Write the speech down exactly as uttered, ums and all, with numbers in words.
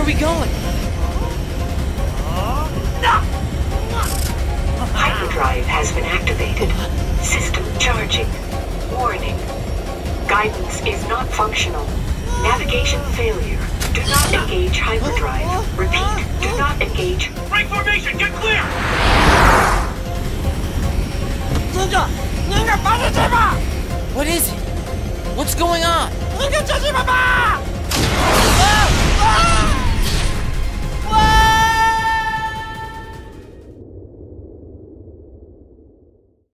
are we going? Hyperdrive has been activated. System charging. Warning. Guidance is not functional. Navigation failure. Do not engage hyperdrive. Repeat, do not engage. Break formation, get clear! What is it? What's going on?